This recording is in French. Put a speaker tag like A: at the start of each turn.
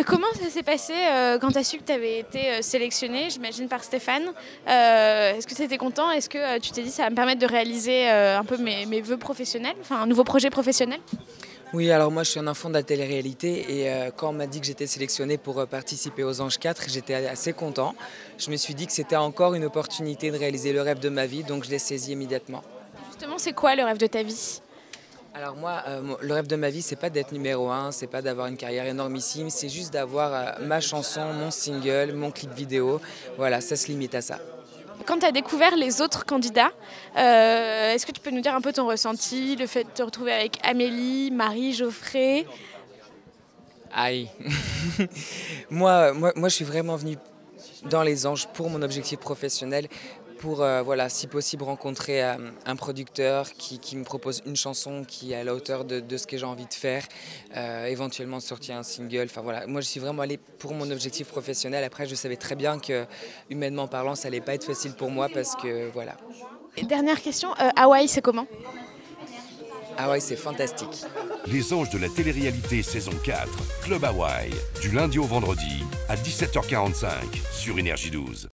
A: Comment ça s'est passé quand tu as su que tu avais été sélectionnée, j'imagine par Stéphane? Est-ce que tu étais content? Est-ce que tu t'es dit ça va me permettre de réaliser un peu mes vœux professionnels, enfin un nouveau projet professionnel?
B: Oui, alors moi je suis un enfant de la télé-réalité et quand on m'a dit que j'étais sélectionné pour participer aux Anges 4, j'étais assez content. Je me suis dit que c'était encore une opportunité de réaliser le rêve de ma vie, donc je l'ai saisi immédiatement.
A: Justement, c'est quoi le rêve de ta vie?
B: Alors moi, le rêve de ma vie, c'est pas d'être numéro un, c'est pas d'avoir une carrière énormissime, c'est juste d'avoir ma chanson, mon single, mon clip vidéo. Voilà, ça se limite à ça.
A: Quand tu as découvert les autres candidats, est-ce que tu peux nous dire un peu ton ressenti, le fait de te retrouver avec Amélie, Marie, Geoffrey?
B: Aïe. Moi, je suis vraiment venu dans les Anges pour mon objectif professionnel, pour voilà, si possible rencontrer un producteur qui me propose une chanson qui est à la hauteur de ce que j'ai envie de faire, éventuellement sortir un single. Enfin voilà, moi je suis vraiment allé pour mon objectif professionnel. Après, je savais très bien que humainement parlant, ça allait pas être facile pour moi parce que voilà.
A: Et dernière question, Hawaï, c'est comment?
B: Ah ouais, c'est fantastique.
C: Les Anges de la télé-réalité saison 4, Club Hawaï, du lundi au vendredi à 17h45 sur Énergie 12.